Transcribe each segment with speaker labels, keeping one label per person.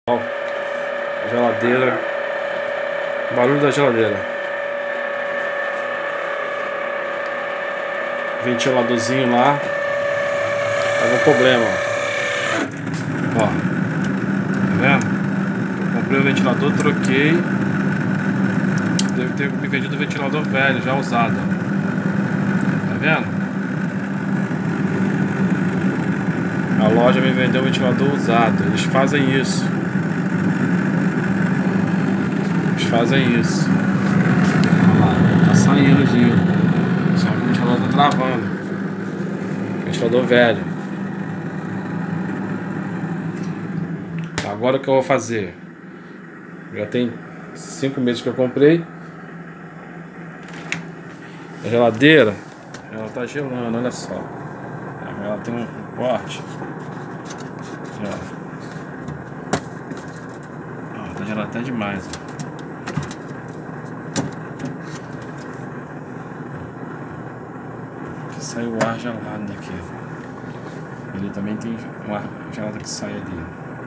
Speaker 1: Geladeira. Barulho da geladeira. Ventiladorzinho lá. Tava um problema, ó. Tá vendo? Eu comprei o ventilador, troquei. Deve ter me vendido o ventilador velho, já usado. Tá vendo? A loja me vendeu um ventilador usado. Eles fazem isso. Olha lá, tá saindo o giro. Só que o ventilador tá travando. Ventilador velho. Agora o que eu vou fazer? Já tem 5 meses que eu comprei. A geladeira, ela tá gelando, olha só. Ela tem um corte. Ó, tá gelando até demais, ó. Sai o ar gelado daqui. Ele também tem um ar gelado que sai ali.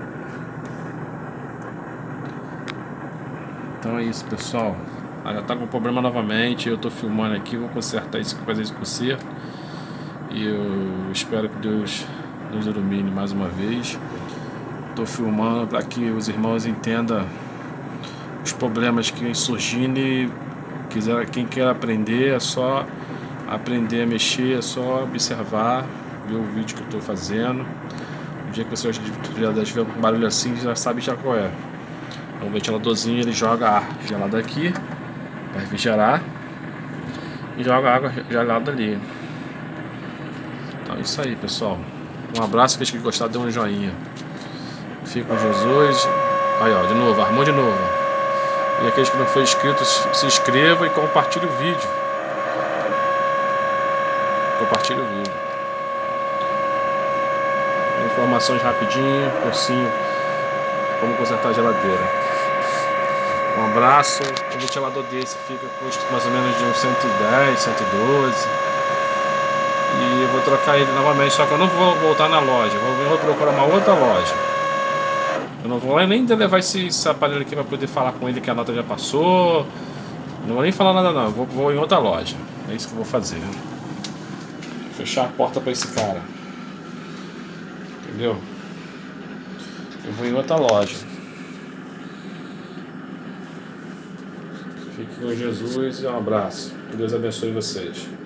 Speaker 1: Então é isso, pessoal. Já tá com problema novamente. Eu tô filmando aqui, vou consertar isso, fazer esse conserto. E eu espero que Deus nos ilumine mais uma vez. Tô filmando para que os irmãos entendam os problemas que vêm surgindo e quem quer aprender é só aprender a mexer, é só observar, ver o vídeo que eu estou fazendo. No dia que você já tiver um barulho assim, já sabe já qual é. O ventiladorzinho, ele joga ar gelado aqui para refrigerar e joga água gelada ali. Então é isso aí, pessoal. Um abraço, aqueles que gostaram, dê um joinha. Fique com Jesus. Aí, ó, de novo, armou de novo. E aqueles que não foram inscritos, se inscrevam e compartilhem o vídeo. Compartilhe o vídeo. Informações rapidinho, cursinho, como consertar a geladeira. Um abraço. Um ventilador desse fica custo mais ou menos de uns 110, 112. E eu vou trocar ele novamente, só que eu não vou voltar na loja. Eu vou procurar uma outra loja. Eu não vou nem levar esse aparelho aqui para poder falar com ele que a nota já passou. Não vou nem falar nada não. Eu vou em outra loja. É isso que eu vou fazer. Fechar a porta para esse cara. Entendeu? Eu vou em outra loja. Fique com Jesus e um abraço. Que Deus abençoe vocês.